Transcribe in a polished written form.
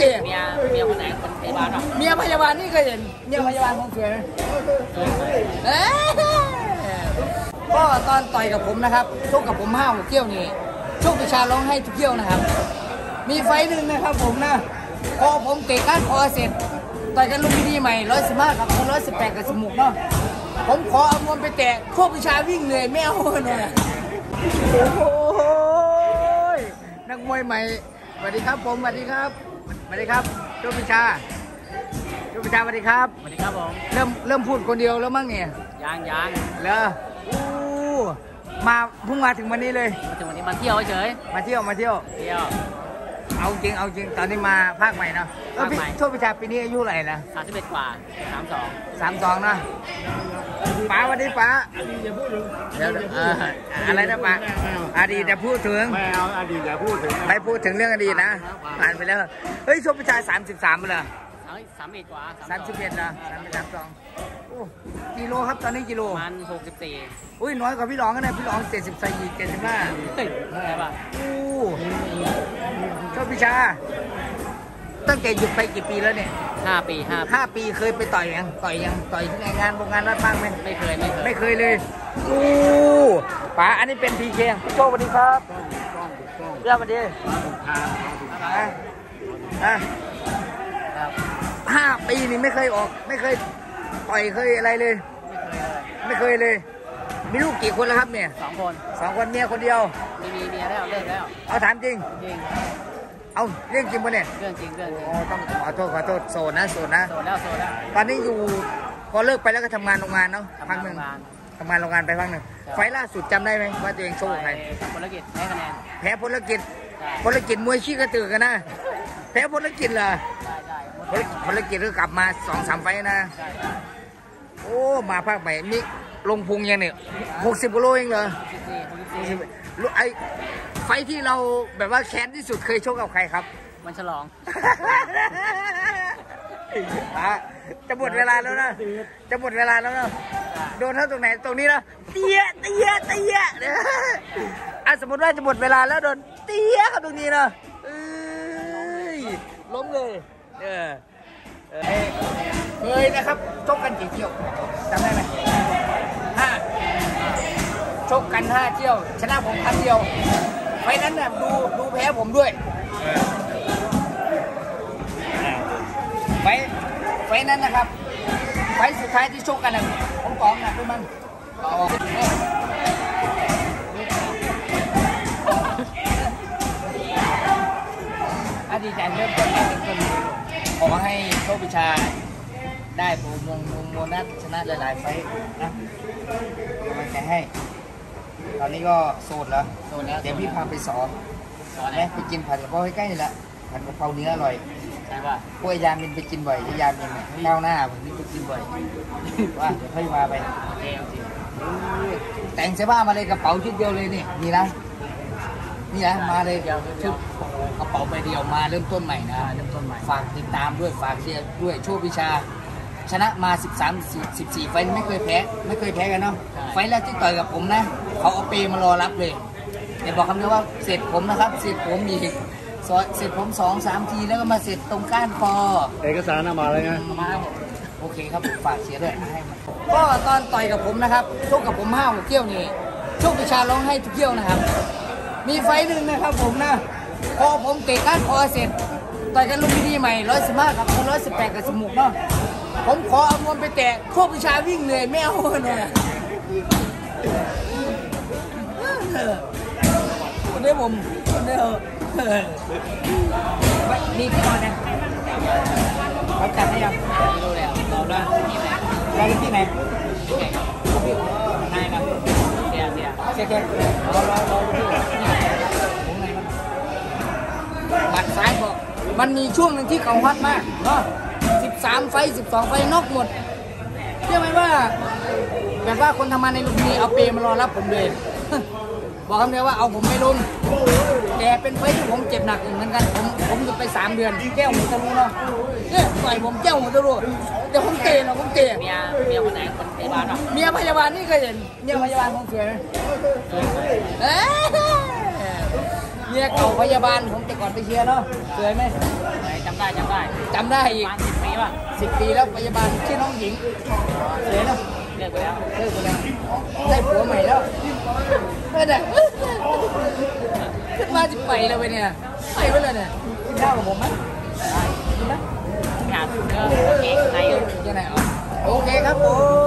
เตะเมียคนไหนคนพยาบาลหรอเมียพยาบาลนี่เคยเห็นเมียพยาบาลของสวยไหมก็ตอนต่อยกับผมนะครับชกกับผม5-6เที่ยวนี่โชควิชาร้องให้ทุกเที่ยวนะครับมีไฟหนึ่งนะครับผมนะพอผมเตะก้านคอเสร็จต่อยกันลุมพินีใหม่115กับ118กับ16เนาะผมขอเอานวมไปแตะโชควิชาวิ่งเลยไม่เอาเลยโอ้ยนักมวยใหม่สวัสดีครับผมสวัสดีครับสวัสดีครับโชควิชาสวัสดีครับสวัสดีครับผมเริ่มพูดคนเดียวแล้วมั้งเนี่ยยังเหรอมาเพิ่งมาถึงวันนี้เลยมาถึงวันนี้มาเที่ยวเฉยมาเที่ยวเอาจริงตอนนี้มาภาคใหม่เนาะพี่โชควิชาปีนี้อายุเท่าไหร่นะ 31กว่า 32นะป๋าวันนี้ป๋าเดี๋ยวอะไรนะป๋าอดีตจะพูดถึงไม่เอาอดีตอย่าพูดถึงไม่พูดถึงเรื่องอดีตนะผ่านไปแล้วเฮ้ยโชควิชา33เลย 31กว่า 31นะ32กิโลครับตอนนี้กิโลมัน64 อุ้ยน้อยกว่าพี่รองกันนะพี่รอง74 75 ใช่ป่ะโชควิชาตั้งแต่หยุดไปกี่ปีแล้วเนี่ย 5 ปีเคยไปต่อยยังต่อยที่ไหนงานรัฐบ้างไหมไม่เคยเลยป๋าอันนี้เป็นพีเคพี่โชคสวัสดีครับเรื่องสวัสดี5 ปีนี่ไม่เคยออกไม่เคยต่อยเคยอะไรเลยไม่เคยเลยมีลูกกี่คนแล้วครับเนี่ย2 คนเมียคนเดียวมีเมียแล้วเลิกแล้วเอาถามจริงเอาเรื่องจริงปะเนี่ยเรื่องจริงต้องขอโทษโสดนะโสดแล้วตอนนี้อยู่พอเลิกไปแล้วก็ทำงานโรงงานเนาะพักหนึ่งทำงานโรงงานไปพักหนึ่งไฟล่าสุดจำได้ไหมว่าตัวเองโชคใครพลกิจแพ้คะแนนแพ้พลกิจมวยชี้กระตือกันนะแพ้พลกิจเหรอพลกิจก็กลับมา2-3 ไฟนะโอ้มาภาคใหม่มีลงพุงยังเนี่ย60 กิโลเองเหรอไอไฟที่เราแบบว่าแค้นที่สุดเคยชกกับใครครับวันฉลองจะหมดเวลาแล้วนะโดนเท่าตรงไหนตรงนี้นะเตี้ยสมมติว่าจะหมดเวลาแล้วโดนเตี้ยกับตรงนี้นะล้มเลยเคยนะครับชกกันกี่เที่ยวจำได้ไหม5ชกกัน5 เที่ยวชนะผม1 เที่ยวไฟนั้นน่ะดูแพ้ผมด้วยไฟนั้นนะครับไฟสุดท้ายที่ชกกันน่ะผมกองหนักด้วยมันดีใจเริ่มต้นขอให้โชควิชาได้โมนัสชนะหลายๆไฟนะมันจะให้ตอนนี้ก็โสดแล้วเดี๋ยวพี่พาไปสอนนะไปกินผัดกะเพราใกล้ๆนี่แหละผัดกะเพราเนื้ออร่อยใช่ป่ะพวกยามินไปกินบ่อยยามินก้าวหน้าผมนี่ไปกินบ่อยว่าเดี๋ยวค่อยมาไปแต่งเสื้อผ้ามาเลยกระเป๋าชุดเดียวเลยนี่นะมาเลยชุดกระเป๋าใบเดียวมาเริ่มต้นใหม่นะฝากติดตามด้วยฝากเชียร์ด้วยโชควิชาชนะมา14 ไฟไม่เคยแพ้กันเนาะไฟแรกที่ต่อยกับผมนะเขาเอาเปมารอรับเลยเดี๋ยวบอกคำนี้ว่าเสร็จผมนะครับเสร็จผมอีกเสร็จผม2-3 ทีแล้วก็มาเสร็จตรงก้านคอเอกสารมาเลยไงโอเคครับฝากเชียร์ด้วยก็ตอนต่อยกับผมนะครับชกกับผม5-6 เที่ยวนี่โชควิชาร้องให้ทุกเที่ยวนะครับมีไฟหนึ่งนะครับผมนะพอผมเตะก้านคอเสร็จต่อยกันลุมพินีใหม่115กับ118กับ16เนาะผมขอเอานวมไปแตะโชควิชาวิ่งเลยไม่เอาเลยคนนี้ผมคนนี้มีที่นอนนะเขาจัดให้ยังดูแล้วเราได้ที่ไหนได้ครับเสียรอที่หมัดซ้ายบอกมันมีช่วงหนึ่งที่เขาฮอตมากเนาะ13 ไฟ 12 ไฟน็อกหมดเชื่อไหมว่าแบบว่าคนทำงานในลุมพินีเอาเปมารอรับผมเลยบอกคำเดียวว่าเอาผมไม่ลงแต่เป็นไฟที่ผมเจ็บหนักเหมือนกันผมหยุดไป3 เดือนแก้วหัวตะลุเนาะเนี่ยต่อยผมแก้วหัวตะลุเดี๋ยวผมเตะเมียคนไหนคนพยาบาลหรอเมียพยาบาลนี่เคยเห็นเมียพยาบาลของสวยไหมเมียเก่าพยาบาลผมแต่ก่อนไปเชียร์เนาะสวยไหมจำได้จำได้จำได้ปอีระกมาณ10 ปีป่ะ 10 ปีแล้วพยาบาลชื่อน้องหญิงสวยเนาะเลิกไปแล้วเลิกไปแล้วได้ผัวใหม่แล้วเมื่อไหร่ขึ้นมาจะไปแล้วไปเนี่ยไปไปเลยเนี่ยกินข้าวกับผมไหมกินไหมไปหาเนื้อเอกในยังไงอ๋อโอเคครับผม